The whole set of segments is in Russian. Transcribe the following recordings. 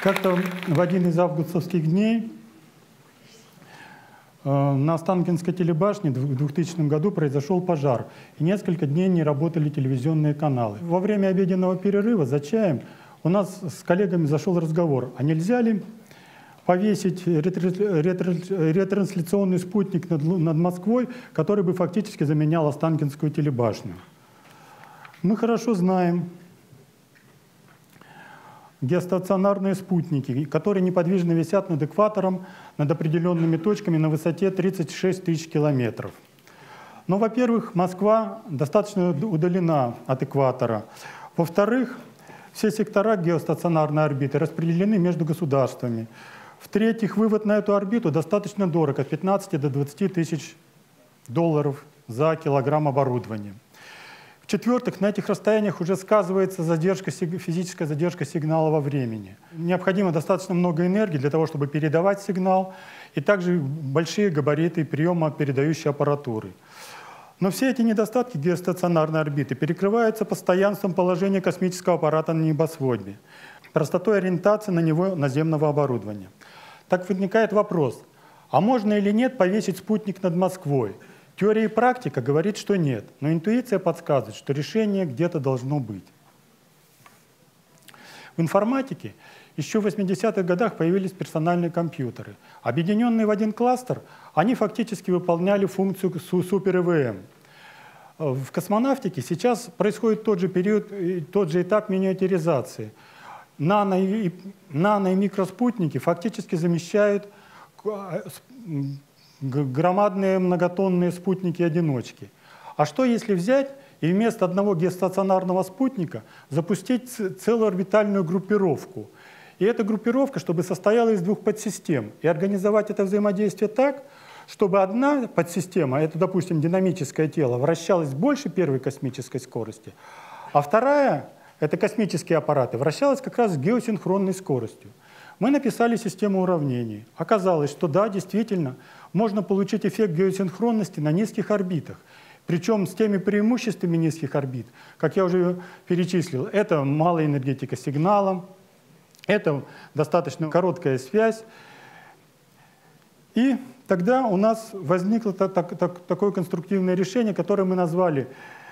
Как-то в один из августовских дней на Останкинской телебашне в 2000 году произошел пожар, и несколько дней не работали телевизионные каналы. Во время обеденного перерыва за чаем у нас с коллегами зашел разговор, а нельзя ли повесить ретрансляционный спутник над Москвой, который бы фактически заменял Останкинскую телебашню. Мы хорошо знаем геостационарные спутники, которые неподвижно висят над экватором, над определенными точками на высоте 36 тысяч километров. Но, во-первых, Москва достаточно удалена от экватора. Во-вторых, все сектора геостационарной орбиты распределены между государствами. В-третьих, вывод на эту орбиту достаточно дорог, от 15 до 20 тысяч долларов за килограмм оборудования. В-четвертых, на этих расстояниях уже сказывается физическая задержка сигнала во времени. Необходимо достаточно много энергии для того, чтобы передавать сигнал, и также большие габариты приема передающей аппаратуры. Но все эти недостатки геостационарной орбиты перекрываются постоянством положения космического аппарата на небосводе, простотой ориентации на него наземного оборудования. Так возникает вопрос, а можно или нет повесить спутник над Москвой? Теория и практика говорит, что нет, но интуиция подсказывает, что решение где-то должно быть. В информатике еще в 80-х годах появились персональные компьютеры. Объединенные в один кластер, они фактически выполняли функцию супер-ИВМ. В космонавтике сейчас происходит тот же период, тот же этап миниатюризации. Нано- и микроспутники фактически замещают громадные многотонные спутники-одиночки. А что если взять и вместо одного геостационарного спутника запустить целую орбитальную группировку? И эта группировка, чтобы состояла из двух подсистем, и организовать это взаимодействие так, чтобы одна подсистема, это, допустим, динамическое тело, вращалась больше первой космической скорости, а вторая, это космические аппараты, вращалась как раз с геосинхронной скоростью. Мы написали систему уравнений. Оказалось, что да, действительно, можно получить эффект геосинхронности на низких орбитах. Причем с теми преимуществами низких орбит, как я уже перечислил, это малая энергетика сигнала, это достаточно короткая связь. И тогда у нас возникло такое конструктивное решение, которое мы назвали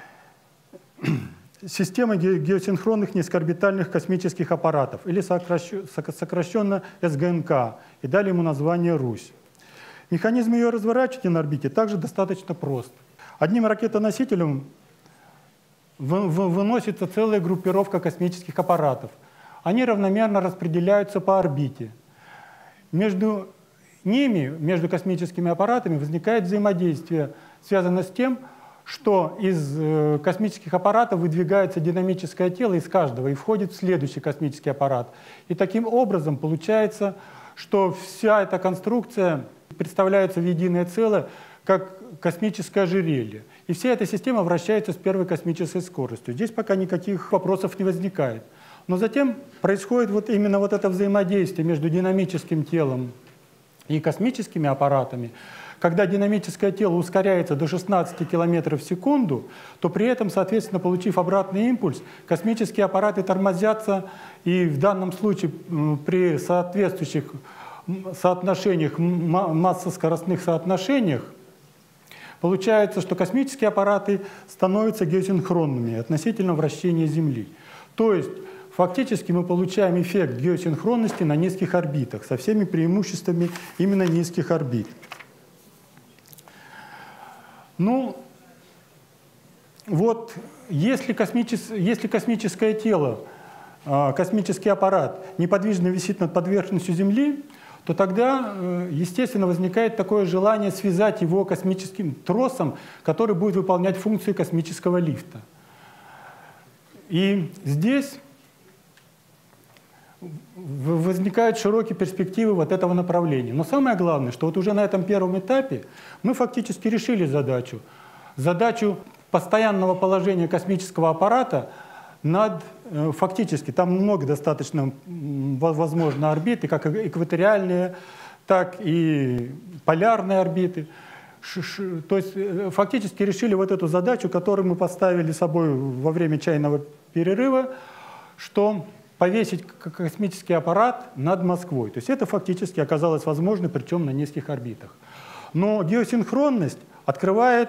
системой геосинхронных низкоорбитальных космических аппаратов, или сокращенно СГНК, и дали ему название «Русь». Механизм ее разворачивания на орбите также достаточно прост. Одним ракетоносителем выносится целая группировка космических аппаратов. Они равномерно распределяются по орбите. Между ними, между космическими аппаратами, возникает взаимодействие, связанное с тем, что из космических аппаратов выдвигается динамическое тело из каждого и входит в следующий космический аппарат. И таким образом получается, что вся эта конструкция представляется в единое целое, как космическое ожерелье. И вся эта система вращается с первой космической скоростью. Здесь пока никаких вопросов не возникает. Но затем происходит именно это взаимодействие между динамическим телом и космическими аппаратами. Когда динамическое тело ускоряется до 16 км в секунду, то при этом, соответственно, получив обратный импульс, космические аппараты тормозятся, и в данном случае при соответствующих соотношениях, массо-скоростных соотношениях, получается, что космические аппараты становятся геосинхронными относительно вращения Земли. То есть фактически мы получаем эффект геосинхронности на низких орбитах со всеми преимуществами именно низких орбит. Ну, вот, если космическое тело, космический аппарат неподвижно висит над поверхностью Земли, то тогда, естественно, возникает такое желание связать его космическим тросом, который будет выполнять функцию космического лифта. И здесь возникают широкие перспективы этого направления. Но самое главное, что уже на этом первом этапе мы фактически решили задачу постоянного положения космического аппарата над, фактически, там много достаточно возможно орбиты, как экваториальные, так и полярные орбиты. То есть фактически решили эту задачу, которую мы поставили собой во время чайного перерыва, что повесить космический аппарат над Москвой. То есть это фактически оказалось возможно, причем на низких орбитах. Но геосинхронность открывает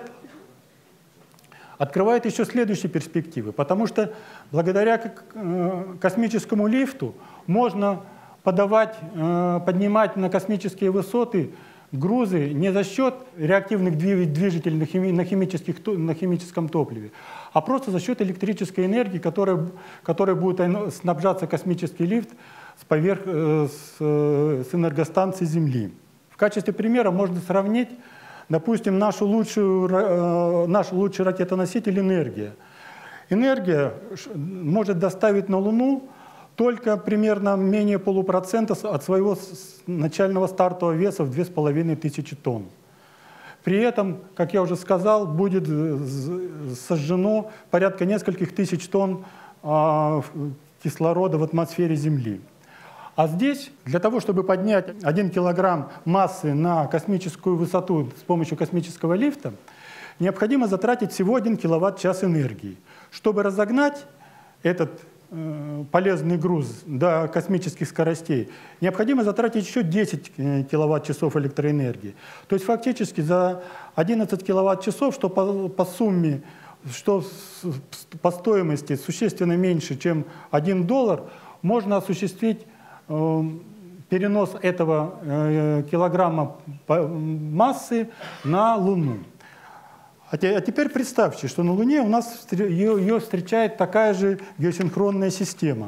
еще следующие перспективы, потому что благодаря космическому лифту можно поднимать на космические высоты грузы не за счет реактивных движителей на химическом топливе, а просто за счет электрической энергии, которой будет снабжаться космический лифт с энергостанции Земли. В качестве примера можно сравнить, допустим, нашу лучший ракетоноситель «Энергия». «Энергия» может доставить на Луну только примерно менее полупроцента от своего начального стартового веса в 2500 тонн. При этом, как я уже сказал, будет сожжено порядка нескольких тысяч тонн кислорода в атмосфере Земли. А здесь, для того, чтобы поднять 1 килограмм массы на космическую высоту с помощью космического лифта, необходимо затратить всего 1 киловатт-час энергии. Чтобы разогнать этот полезный груз до космических скоростей, необходимо затратить еще 10 киловатт-часов электроэнергии. То есть фактически за 11 киловатт-часов, что по сумме, что по стоимости существенно меньше, чем $1, можно осуществить перенос этого килограмма массы на Луну. А теперь представьте, что на Луне у нас ее встречает такая же геосинхронная система,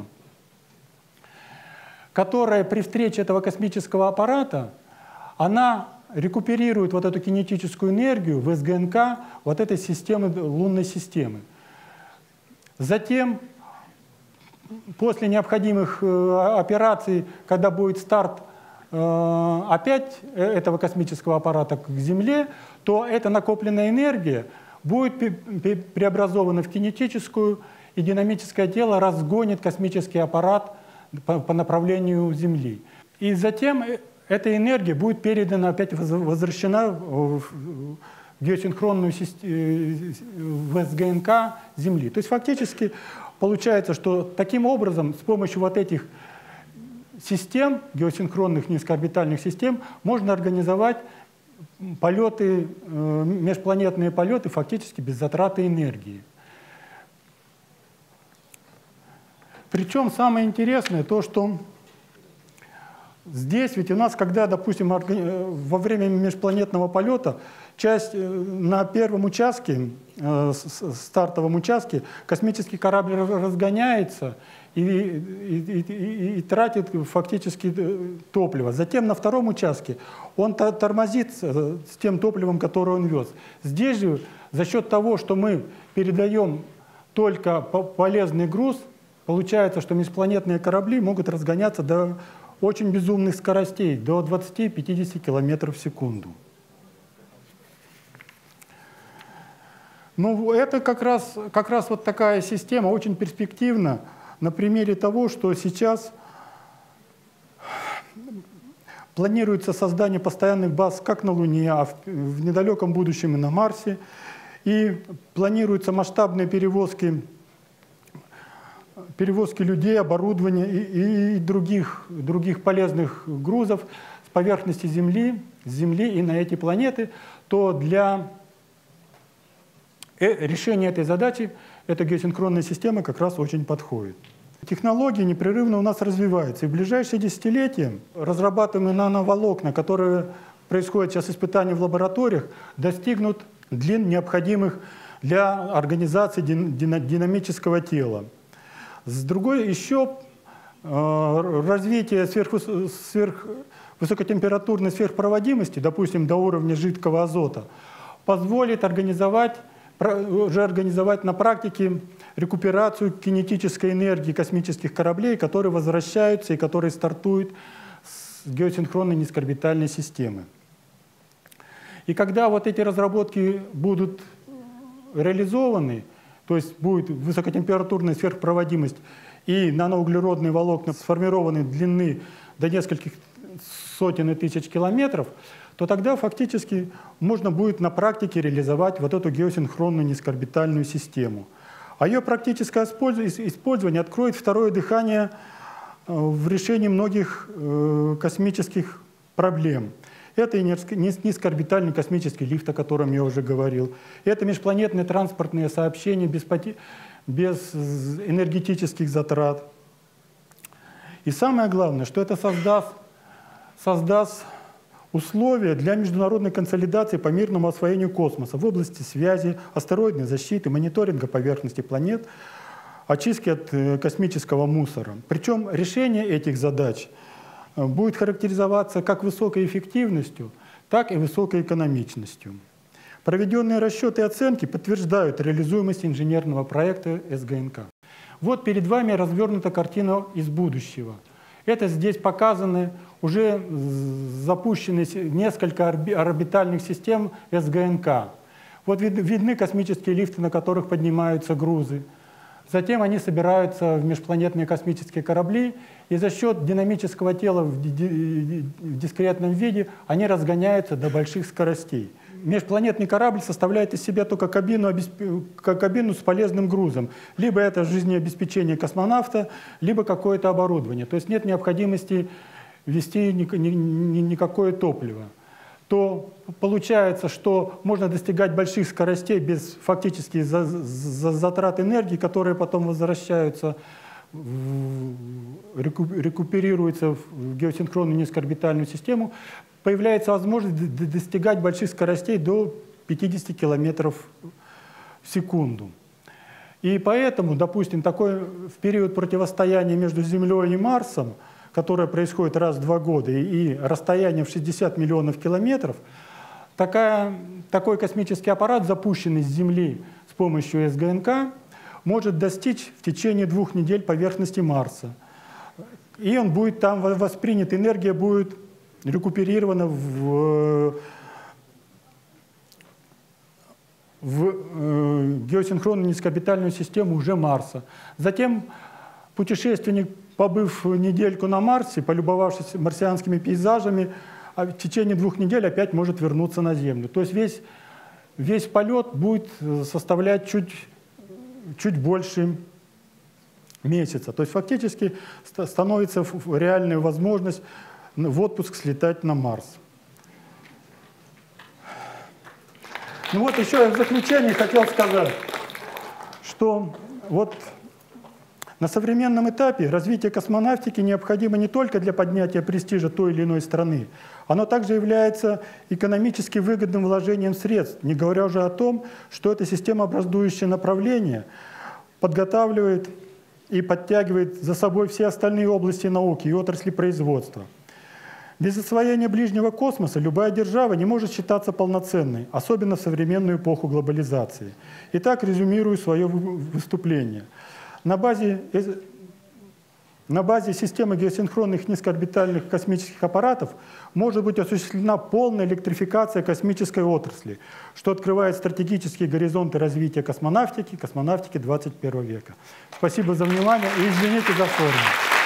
которая при встрече этого космического аппарата, она рекуперирует вот эту кинетическую энергию в СГНК вот этой системы, лунной системы. Затем, после необходимых операций, когда будет старт опять этого космического аппарата к Земле, то эта накопленная энергия будет преобразована в кинетическую, и динамическое тело разгонит космический аппарат по направлению Земли. И затем эта энергия будет передана, опять возвращена в геосинхронную в СГНК Земли. То есть фактически получается, что таким образом с помощью вот этих систем, геосинхронных низкоорбитальных систем, можно организовать полеты, межпланетные полеты фактически без затраты энергии. Причем самое интересное то, что здесь ведь у нас, когда, допустим, во время межпланетного полета, на первом участке, стартовом участке, космический корабль разгоняется и тратит фактически топливо. Затем на втором участке он тормозит с тем топливом, которое он вез. Здесь же за счет того, что мы передаем только полезный груз, получается, что межпланетные корабли могут разгоняться до очень безумных скоростей, до 20-50 км в секунду. Ну, это как раз вот такая система, очень перспективна, на примере того, что сейчас планируется создание постоянных баз как на Луне, а в недалеком будущем и на Марсе, и планируются масштабные перевозки людей, оборудования и других полезных грузов с поверхности Земли, с Земли и на эти планеты, то для решения этой задачи эта геосинхронная система как раз очень подходит. Технологии непрерывно у нас развиваются, и в ближайшие десятилетия разрабатываемые нановолокна, которые происходят сейчас испытания в лабораториях, достигнут длин, необходимых для организации динамического тела. С другой еще развитие высокотемпературной сверхпроводимости, допустим, до уровня жидкого азота, позволит организовать на практике рекуперацию кинетической энергии космических кораблей, которые возвращаются и которые стартуют с геосинхронной низкоорбитальной системы. И когда вот эти разработки будут реализованы, то есть будет высокотемпературная сверхпроводимость и наноуглеродные волокна сформированы длины до нескольких сотен и тысяч километров, то тогда фактически можно будет на практике реализовать вот эту геосинхронную низкоорбитальную систему. А ее практическое использование откроет второе дыхание в решении многих космических проблем. Это и низкоорбитальный космический лифт, о котором я уже говорил. Это межпланетные транспортные сообщения без энергетических затрат. И самое главное, что это создаст условия для международной консолидации по мирному освоению космоса в области связи, астероидной защиты, мониторинга поверхности планет, очистки от космического мусора. Причем решение этих задач будет характеризоваться как высокой эффективностью, так и высокой экономичностью. Проведенные расчеты и оценки подтверждают реализуемость инженерного проекта СГНК. Вот перед вами развернута картина из будущего. Это здесь показаны уже запущены несколько орбитальных систем СГНК. Вот видны космические лифты, на которых поднимаются грузы. Затем они собираются в межпланетные космические корабли, и за счет динамического тела в дискретном виде они разгоняются до больших скоростей. Межпланетный корабль составляет из себя только кабину с полезным грузом. Либо это жизнеобеспечение космонавта, либо какое-то оборудование. То есть нет необходимости вести никакое топливо. То получается, что можно достигать больших скоростей без фактически затрат энергии, которые потом возвращаются, рекуперируются в геосинхронную низкоорбитальную систему. Появляется возможность достигать больших скоростей до 50 км в секунду. И поэтому, допустим, в период противостояния между Землей и Марсом, которое происходит раз в 2 года, и расстояние в 60 миллионов километров, такой космический аппарат, запущенный с Земли с помощью СГНК, может достичь в течение 2 недель поверхности Марса. И он будет там воспринят, энергия будет рекуперирована в геосинхронную низкоорбитальную систему уже Марса. Затем путешественник, побыв недельку на Марсе, полюбовавшись марсианскими пейзажами, в течение 2 недель опять может вернуться на Землю. То есть весь полет будет составлять чуть больше месяца. То есть фактически становится реальная возможность в отпуск слетать на Марс. Ну вот еще я в заключение хотел сказать, что вот на современном этапе развитие космонавтики необходимо не только для поднятия престижа той или иной страны, оно также является экономически выгодным вложением средств, не говоря уже о том, что это системообразующее направление подготавливает и подтягивает за собой все остальные области науки и отрасли производства. Без освоения ближнего космоса любая держава не может считаться полноценной, особенно в современную эпоху глобализации. Итак, резюмирую свое выступление. На базе системы геосинхронных низкоорбитальных космических аппаратов может быть осуществлена полная электрификация космической отрасли, что открывает стратегические горизонты развития космонавтики 21 века. Спасибо за внимание и извините за форму.